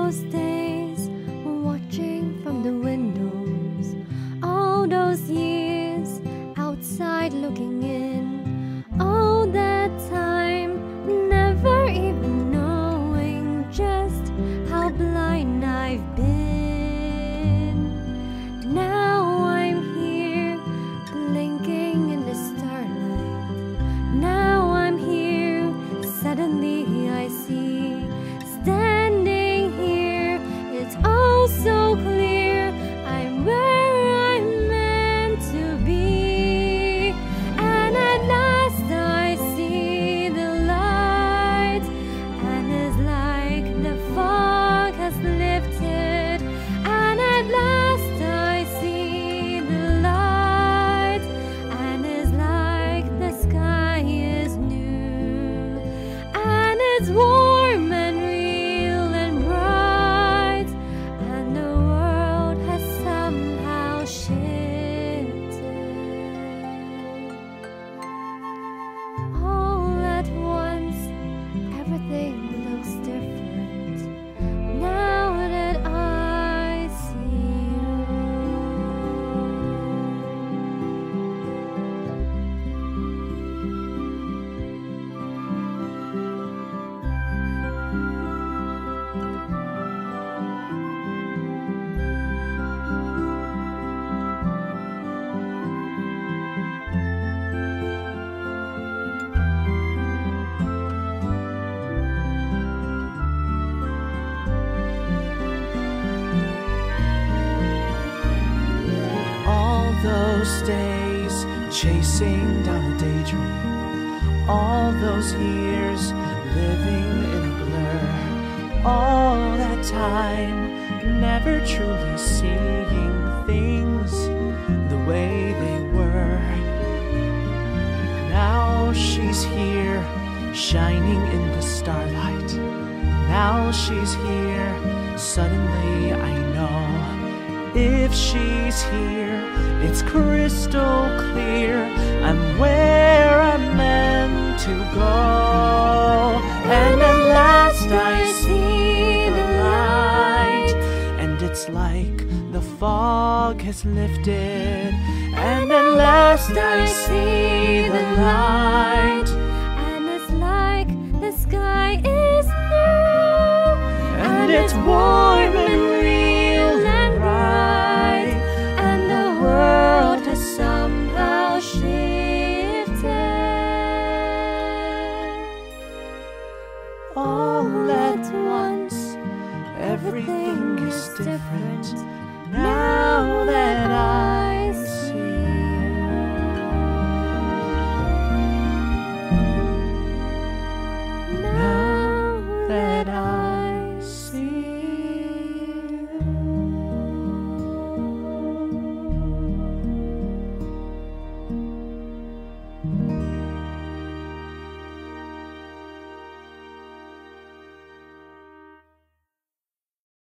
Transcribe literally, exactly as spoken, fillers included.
those days, watching from the windows, all those years outside looking in, all that time never even knowing just how blind I've been. Now I'm here, blinking in the starlight. Now I'm here, suddenly I see, standing here, it's all so clear, I'm where I'm meant to be. And at last I see the light, and it's like the fog has lifted. And at last I see the light, and it's like the sky is new, and it's warm and real and bright, and the world has somehow shifted. All at once, everything looks different now that I see you. All those days chasing down a daydream, all those years living in a blur, all that time never truly seeing things the way they were. Now she's here, shining in the starlight. Now she's here, suddenly I know. If she's here, it's crystal clear, I'm where I'm meant to go. And at last I see the light, and it's like the fog has lifted. And at last I see the light, And it's like the sky is blue, and it's warm and real and bright, and the world has somehow shifted. all at once. Everything is different now that I